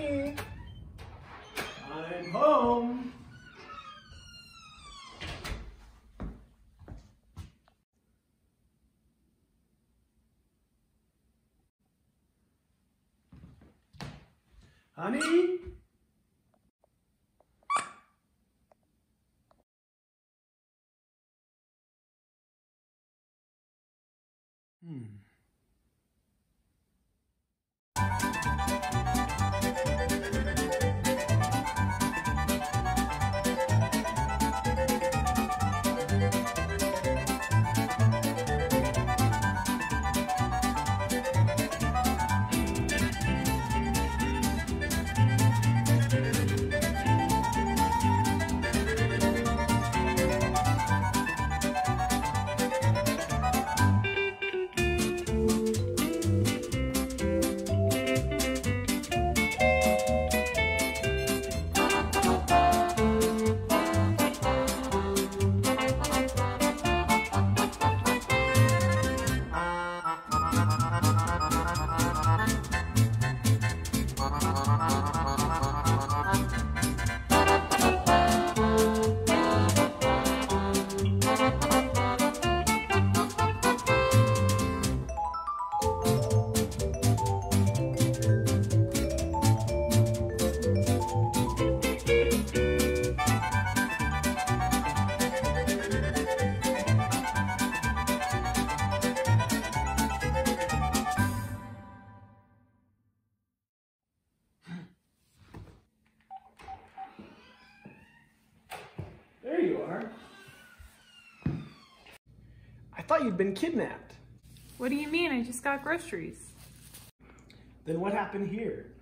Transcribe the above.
Honey, I'm home. Honey? There you are. I thought you'd been kidnapped. What do you mean? I just got groceries. Then what happened here?